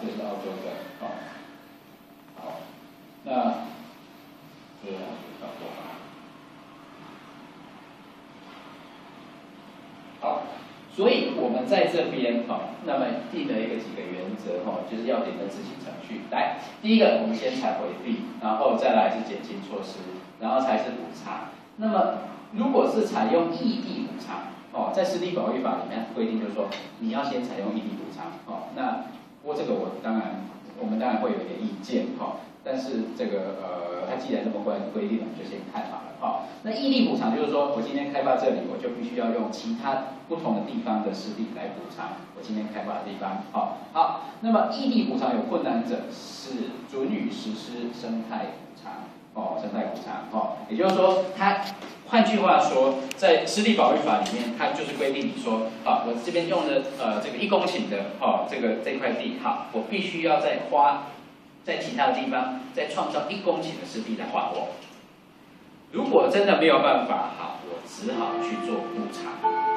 这是澳洲的，好，那这样就差不多了。好，所以我们在这边那么定了几个原则就是要点的执行程序。来，第一个我们先采回避，然后再来是减轻措施，然后才是补偿。那么如果是采用异地补偿在湿地保育法里面规定就是说你要先采用异地补偿那不过这个我们当然会有一点意见但是这个它既然这么规定，我们就先看好了那异地补偿就是说我今天开发这里，我就必须要用其他不同的地方的湿地来补偿我今天开发的地方好，那么异地补偿有困难者是准予实施生态补偿生态补偿也就是说换句话说，在湿地保育法里面，它就是规定你说，我这边用的这个1公顷的这块地，我必须要在其他的地方再创造1公顷的湿地来还我。如果真的没有办法，我只好去做补偿，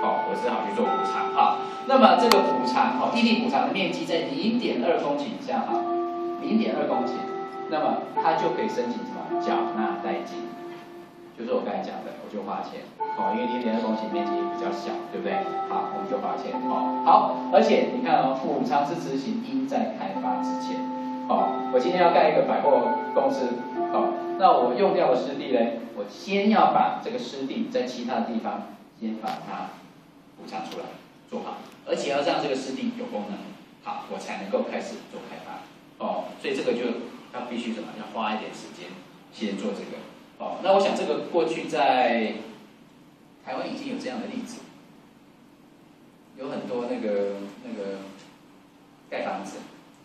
那么这个补偿，异地补偿的面积在0.2公顷以下，0.2公顷，那么它就可以申请什么缴纳代金。就是我刚才讲的，我就花钱因为0.2公顷面积比较小，对不对？好，我们就花钱好，而且你看补偿之执行应在开发之前我今天要盖一个百货公司那我用掉的湿地呢，我先要把这个湿地在其他的地方先把它补偿出来，做好，而且要让这个湿地有功能，好，我才能够开始做开发所以这个就要必须什么？要花一点时间先做这个。那我想这个过去在台湾已经有这样的例子，有很多那个盖房子，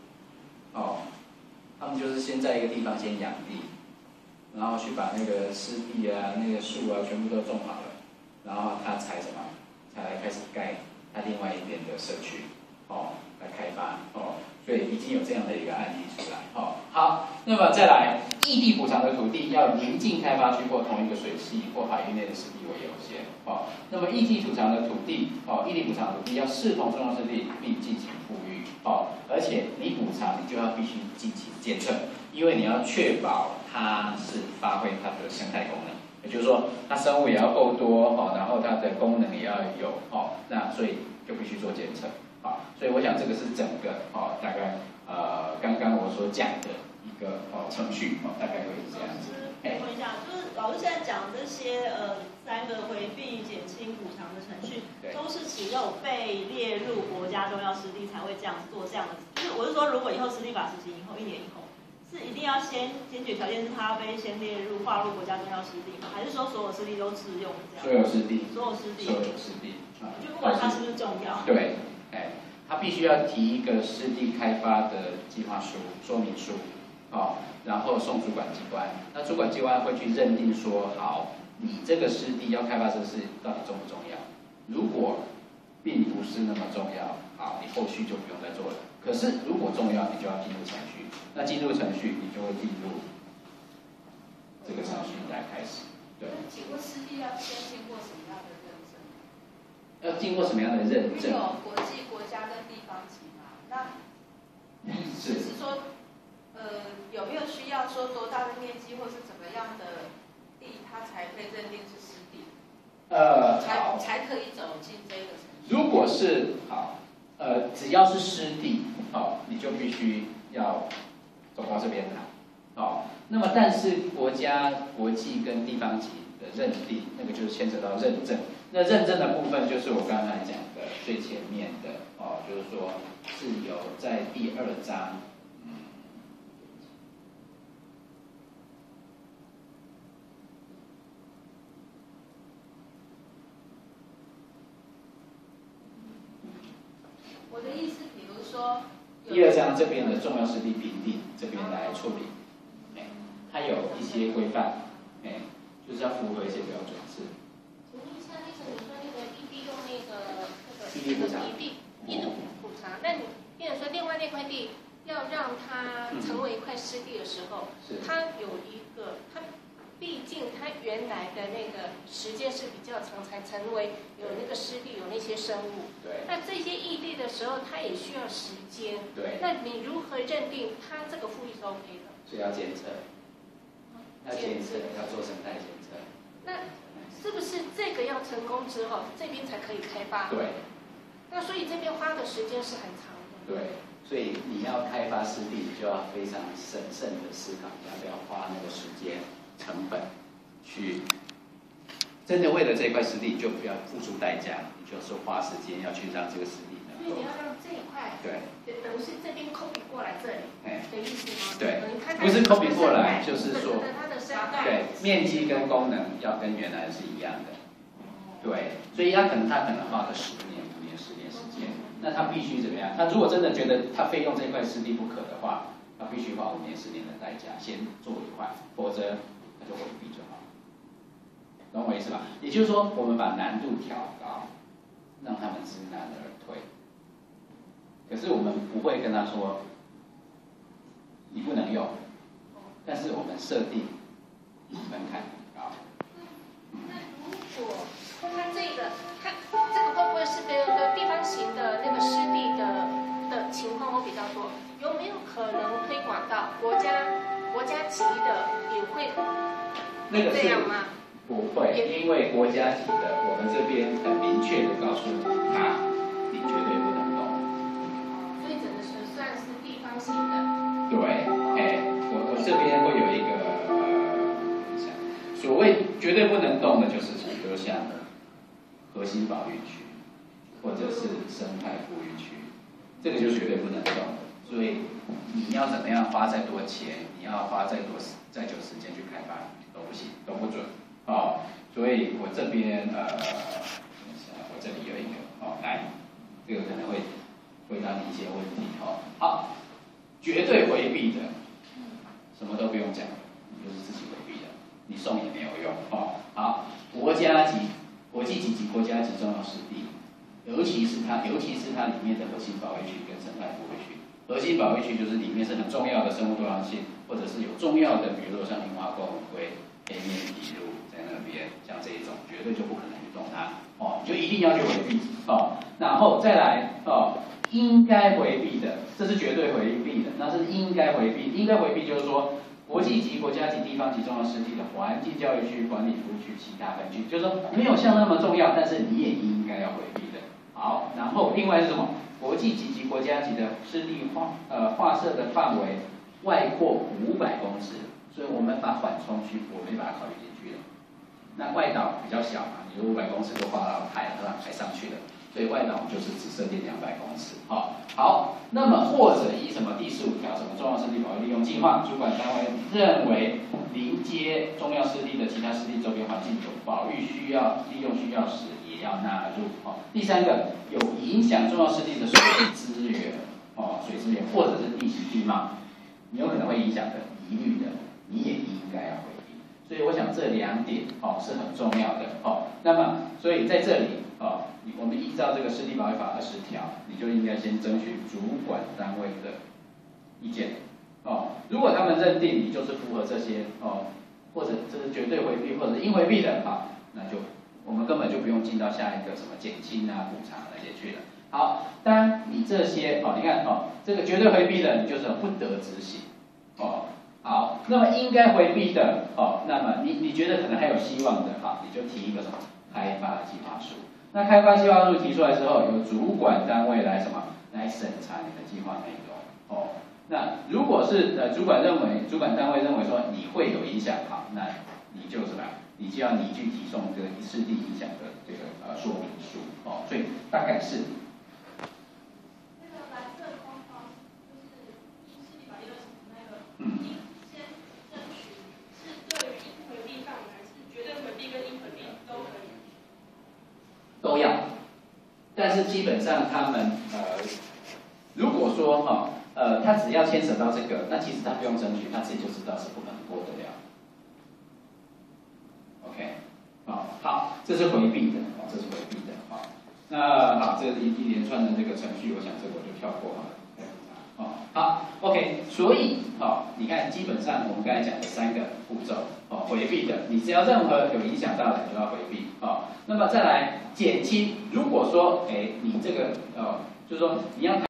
他们就是先在一个地方先养地，然后去把那个湿地啊、那个树啊全部都种好了，然后他才来开始盖他另外一边的社区，来开发所以已经有这样的一个案例出来好，那么再来，异地补偿的土地要邻近开发区或同一个水系或海域内的湿地为优先那么异地补偿的土地异地补偿的土地要视同重要湿地并进行复育而且你补偿你就要必须进行监测，因为你要确保它是发挥它的生态功能，也就是说它生物也要够多然后它的功能也要有那所以就必须做监测所以我想这个是整个大概刚刚我所讲的一个程序大概会是这样子。 问一下，就是老师现在讲这些3个回避、减轻、补偿的程序，都是只有被列入国家重要湿地才会这样做这样的。就是我是说，如果以后湿地法实行以后1年以后，是一定要先检举条件是它被先列入划入国家重要湿地吗？还是说所有湿地都适用这样？ 所有湿地。 所有湿地。就不管它是不是重要。 对，他必须要提一个湿地开发的计划书、说明书，然后送主管机关。那主管机关会去认定说，好，你这个湿地要开发这个事到底重不重要？如果并不是那么重要，好，你后续就不用再做了。可是如果重要，你就要进入程序。那进入程序，你就会进入这个程序来开始。对。 请问湿地要先经过什么样的认证？ 要经过什么样的认证？ 有国际、国家跟地方级嘛？那是说，有没有需要说多大的面积或是怎么样的地，它才可以认定是湿地？才可以走进这个程序。 如果是只要是湿地，你就必须要走到这边来，那么但是国家、国际跟地方级的认定，那个就是牵扯到认证。那认证的部分就是我刚才讲的最前面的就是说是有在第2章。 我的意思，比如说， 第2章这边的重要湿地评定这边来处理，它有一些规范，就是要符合一些标准是。 请问一下，你说那个异地用那个异地补偿， 异地补偿，那你比如说另外那块地要让它成为一块湿地的时候，它有一个它毕竟它原来的那个时间是比较长，才成为有那个湿地，有那些生物。 对。 那这些异地的时候，它也需要时间。 对。 那你如何认定它这个复育是 OK 的？ 所以要监测，要监测，要做生态监测。 那是不是这个要成功之后，这边才可以开发？ 对。 那所以这边花的时间是很长的。 对。所以你要开发湿地，你就要非常审慎的思考，要不要花那个时间、成本去真的为了这块湿地，就不要付出代价，你就是花时间要去让这个湿地能够。 所以你要让这一块， 对， 等于是这边 copy 过来这里，的意思吗？ 对，不是 copy 过来，就是说， 它的生态， 对，面积跟功能要跟原来是一样的。对，所以他可能花个10年、5年、10年时间。那他必须怎么样？他如果真的觉得他非用这块湿地不可的话，他必须花5年、10年的代价先做一块，否则他就回避就好。懂我意思吧？也就是说，我们把难度调高，让他们知难而退。可是我们不会跟他说你不能用，但是我们设定门槛很高。 那如果它这个会不会是别人的地方型的那个湿地的情况会比较多？有没有可能推广到国家级的也会这样吗？ 不会，因为国家级的，我们这边很明确的告诉他，你绝对不能动。 所以整个是算是地方型的。 对，我这边会有一个所谓绝对不能动的，就是比如像核心保育区，或者是生态富裕区，这个就绝对不能动的。所以你要怎么样花再多钱，你要花再久时间去开发都不行，都不准。所以我这边我这里有一个来，这个可能会回答你一些问题好，绝对回避的，什么都不用讲，你就是自己回避的，你送也没有用好，国际级国家级重要湿地，尤其是它里面的核心保育区跟生态富裕区。核心保育区就是里面是很重要的生物多样性，或者是有重要的，比如说像樱花钩吻龟、黑面琵鹭在那边，像这一种绝对就不可能去动它你就一定要去回避然后再来应该回避的，这是绝对回避的，那是应该回避。应该回避就是说，国际级、国家级、地方级重要湿地的环境教育区、管理服务区、其他分区，就是说没有像那么重要，但是你也应该要回避的。好，然后另外是什么？国际级及国家级的湿地划设的范围外扩500公尺，所以我们把缓冲区我没把它考虑进去了。那外岛比较小嘛，你就500公尺就划到海上去了。所以外岛就是只设定200公尺。好，那么或者以什么第15条什么重要湿地保育利用计划，主管单位认为临接重要湿地的其他湿地周边环境有保育需要、利用需要时，也要纳入。第3个，有影响重要湿地的水资源，水资源或者是地形地貌，你有可能会影响的、疑虑的，你也应该要回避。所以我想这2点是很重要的。那么所以在这里我们依照这个湿地保育法20条，你就应该先争取主管单位的意见。如果他们认定你就是符合这些或者这是绝对回避或者是应回避的，那就我们根本就不用进到下一个什么减轻补偿那些去了。好，当你这些你看这个绝对回避的，你就是不得执行。好，那么应该回避的那么你觉得可能还有希望的你就提一个什么开发计划书。那开发计划书提出来之后，由主管单位来来审查你的计划内容。那如果是主管单位认为说你会有影响，那你就你就要你去提送这个湿地影响的这个说明书。所以大概是。 那个蓝色框框就是湿地保育那个，先争取是对于应回避范围，还是绝对回避跟应回避都可以？ 都要，但是基本上他们如果说他只要牵扯到这个，那其实他不用争取，他自己就知道是不可能过得了。OK， 好，这是回避的，这是回避的。那好，这一连串的这个程序，我想这个我就跳过好了。好。 OK， 所以你看基本上我们刚才讲的3个步骤回避的，你只要任何有影响到的，你就要回避那么再来减轻，如果说你这个就是说你要